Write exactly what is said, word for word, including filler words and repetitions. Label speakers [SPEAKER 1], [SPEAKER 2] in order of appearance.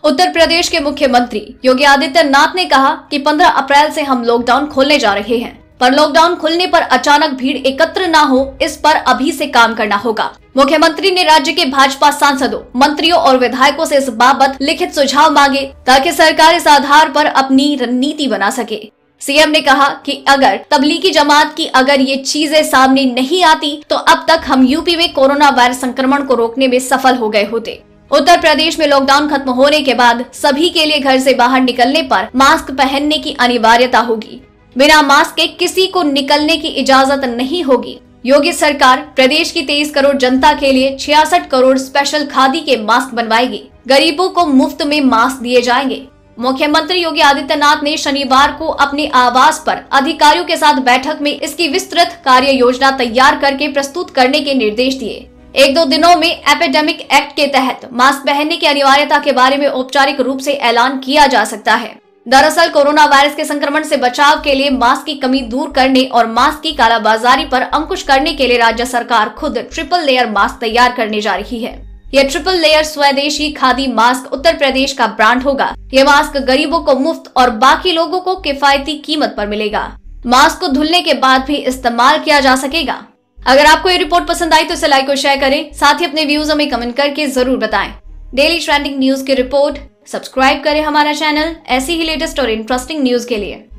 [SPEAKER 1] उत्तर प्रदेश के मुख्यमंत्री योगी आदित्यनाथ ने कहा कि पंद्रह अप्रैल से हम लॉकडाउन खोलने जा रहे हैं, पर लॉकडाउन खुलने पर अचानक भीड़ एकत्र न हो, इस पर अभी से काम करना होगा। मुख्यमंत्री ने राज्य के भाजपा सांसदों, मंत्रियों और विधायकों से इस बाबत लिखित सुझाव मांगे ताकि सरकार इस आधार पर अपनी रणनीति बना सके। सीएम ने कहा कि अगर तबलीगी जमात की अगर ये चीजें सामने नहीं आती तो अब तक हम यूपी में कोरोना वायरस संक्रमण को रोकने में सफल हो गए होते। उत्तर प्रदेश में लॉकडाउन खत्म होने के बाद सभी के लिए घर से बाहर निकलने पर मास्क पहनने की अनिवार्यता होगी। बिना मास्क के किसी को निकलने की इजाजत नहीं होगी। योगी सरकार प्रदेश की तेईस करोड़ जनता के लिए छियासठ करोड़ स्पेशल खादी के मास्क बनवाएगी। गरीबों को मुफ्त में मास्क दिए जाएंगे। मुख्यमंत्री योगी आदित्यनाथ ने शनिवार को अपने आवास पर अधिकारियों के साथ बैठक में इसकी विस्तृत कार्य योजना तैयार करके प्रस्तुत करने के निर्देश दिए। एक दो दिनों में एपिडेमिक एक्ट के तहत मास्क पहनने की अनिवार्यता के बारे में औपचारिक रूप से ऐलान किया जा सकता है। दरअसल कोरोना वायरस के संक्रमण से बचाव के लिए मास्क की कमी दूर करने और मास्क की कालाबाजारी पर अंकुश करने के लिए राज्य सरकार खुद ट्रिपल लेयर मास्क तैयार करने जा रही है। यह ट्रिपल लेयर स्वदेशी खादी मास्क उत्तर प्रदेश का ब्रांड होगा। यह मास्क गरीबों को मुफ्त और बाकी लोगों को किफायती कीमत पर मिलेगा। मास्क को धुलने के बाद भी इस्तेमाल किया जा सकेगा। अगर आपको ये रिपोर्ट पसंद आई तो इसे लाइक और शेयर करें, साथ ही अपने व्यूज हमें कमेंट करके जरूर बताएं। डेली ट्रेंडिंग न्यूज की रिपोर्ट सब्सक्राइब करें हमारा चैनल ऐसी ही लेटेस्ट और इंटरेस्टिंग न्यूज के लिए।